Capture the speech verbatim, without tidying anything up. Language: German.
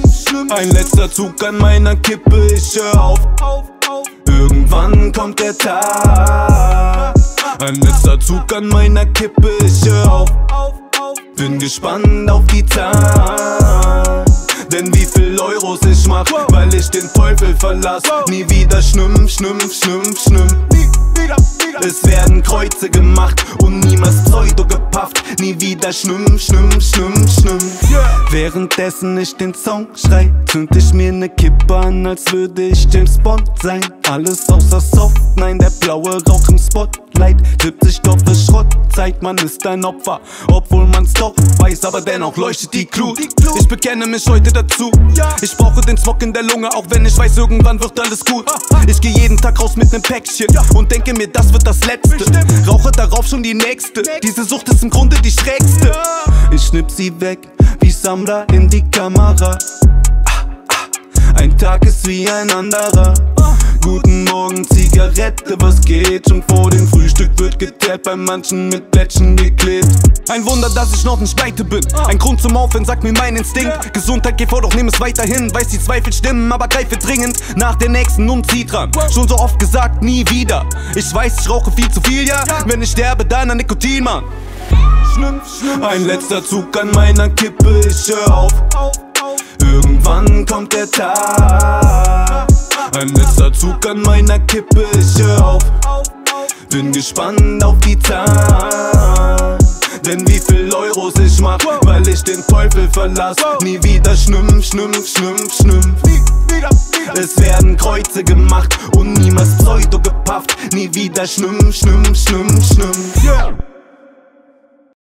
schlimm. Ein letzter Zug an meiner Kippe, ich hör auf. Irgendwann kommt der Tag. Ein letzter Zug an meiner Kippe, ich hör auf. Bin gespannt auf die Zahl. Denn wie viel Euros ich mach, weil ich den Teufel verlass. Nie wieder schnimm, schnimm, schnimm, schnimm. Es werden Kreuze gemacht und niemals Pseudo gepafft. Nie wieder schnimm, schnimm, schnimm, schnimm. Währenddessen ich den Song schrei, zünd ich mir ne Kippe an, als würde ich James Bond sein. Alles außer Soft, nein, der blaue Rauch im Spotlight tippt sich doch für Schrottzeit. Man ist ein Opfer, obwohl man's doch weiß, aber dennoch leuchtet die Glut. Ich bekenne mich heute dazu. Ich brauche den Smog in der Lunge, auch wenn ich weiß, irgendwann wird alles gut. Ich geh jeden Tag raus mit nem Päckchen und denke mir, das wird das Letzte. Rauche darauf schon die nächste. Diese Sucht ist im Grunde die schrägste. Ich schnipp sie weg wie Samra in die Kamera. Ein Tag ist wie ein anderer. Guten Morgen, Zigarette, was geht? Schon vor dem Frühstück wird geteert, bei manchen mit Plättchen geklebt. Ein Wunder, dass ich noch nicht pleite bin. Ein Grund zum Aufhören, sagt mir mein Instinkt. Gesundheit geht vor, doch nehm es weiterhin. Weiß, die Zweifel stimmen, aber greife dringend nach der nächsten und zieh dran. Schon so oft gesagt, nie wieder. Ich weiß, ich rauche viel zu viel, ja. Wenn ich sterbe, dann an Nikotin, Mann. Ein letzter Zug an meiner Kippe, ich hör auf. Irgendwann kommt der Tag. Ein letzter Zug an meiner Kippe, ich hör auf. Bin gespannt auf die Zahl. Denn wie viel Euros ich mach, weil ich den Teufel verlass. Nie wieder schnimm, schnimm, schnimm, schnimm. Es werden Kreuze gemacht und niemals Pseudo gepafft. Nie wieder schnimm, schnimm, schnimm, schnimm.